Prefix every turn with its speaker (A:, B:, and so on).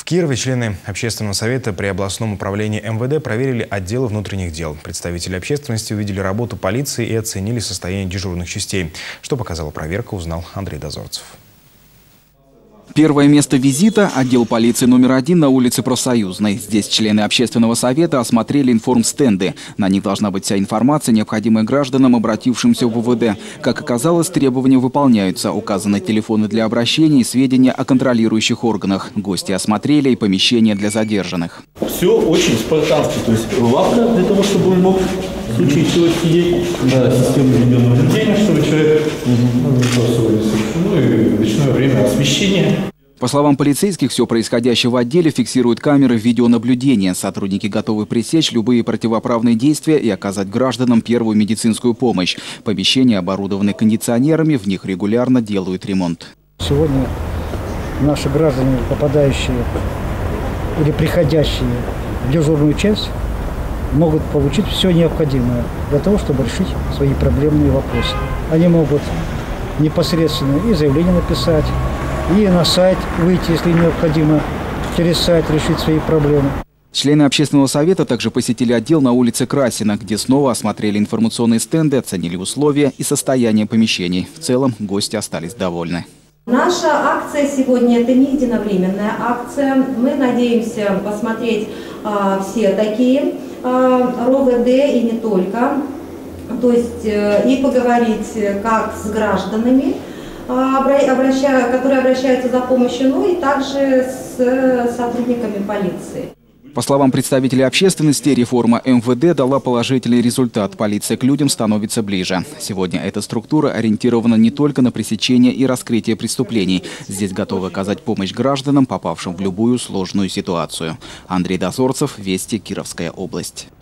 A: Кирове члены Общественного совета при областном управлении МВД проверили отделы внутренних дел. Представители общественности увидели работу полиции и оценили состояние дежурных частей. Что показала проверка, узнал Андрей Дозорцев.
B: Первое место визита – отдел полиции номер 1 на улице Профсоюзной. Здесь члены общественного совета осмотрели информстенды. На них должна быть вся информация, необходимая гражданам, обратившимся в УВД. Как оказалось, требования выполняются. Указаны телефоны для обращений и сведения о контролирующих органах. Гости осмотрели и помещения для задержанных.
C: Все очень спартански. То есть лапка для того, чтобы он мог в случае чего сидеть, система видеонаблюдения, чтобы человек и в ночное время освещение.
B: По словам полицейских, все происходящее в отделе фиксируют камеры видеонаблюдения. Сотрудники готовы пресечь любые противоправные действия и оказать гражданам первую медицинскую помощь. Помещения оборудованы кондиционерами, в них регулярно делают ремонт.
D: Сегодня наши граждане, попадающие или приходящие в дежурную часть, могут получить все необходимое для того, чтобы решить свои проблемные вопросы. Они могут непосредственно и заявление написать, и на сайт выйти, если необходимо, через сайт решить свои проблемы.
B: Члены общественного совета также посетили отдел на улице Красина, где снова осмотрели информационные стенды, оценили условия и состояние помещений. В целом гости остались довольны.
E: Наша акция сегодня – это не единовременная акция. Мы надеемся посмотреть все такие РОВД и не только. То есть и поговорить как с гражданами, которые обращаются за помощью, ну и также с сотрудниками полиции.
B: По словам представителей общественности, реформа МВД дала положительный результат. Полиция к людям становится ближе. Сегодня эта структура ориентирована не только на пресечение и раскрытие преступлений. Здесь готовы оказать помощь гражданам, попавшим в любую сложную ситуацию. Андрей Дозорцев, Вести, Кировская область.